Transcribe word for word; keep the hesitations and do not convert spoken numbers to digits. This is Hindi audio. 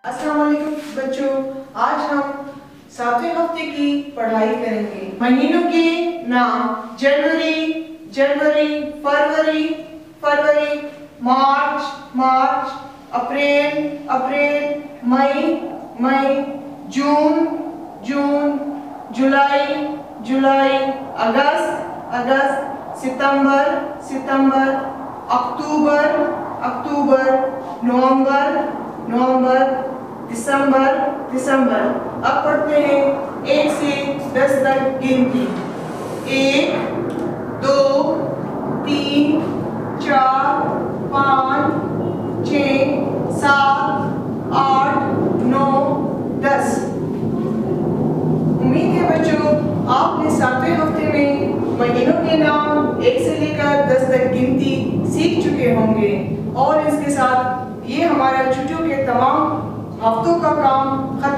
अस्सलाम वालेकुम बच्चों, आज हम सातवें हफ्ते की पढ़ाई करेंगे। महीनों के नाम जनवरी जनवरी, फरवरी फरवरी, मार्च मार्च, अप्रैल अप्रैल, मई मई, जून जून, जुलाई जुलाई, अगस्त अगस्त, सितंबर सितंबर, अक्टूबर अक्टूबर, नवंबर नवंबर, दिसंबर दिसंबर। अब पढ़ते हैं एक से दस तक गिनती। एक, दो, तीन, चार, पाँच, छः, सात, आठ, नौ, दस। उम्मीद है बच्चों आपने सातवें हफ्ते में महीनों के नाम एक से लेकर दस तक गिनती सीख चुके होंगे और इसके साथ ये हमारा छुट्टियों के तमाम हफ्तों का काम खत्म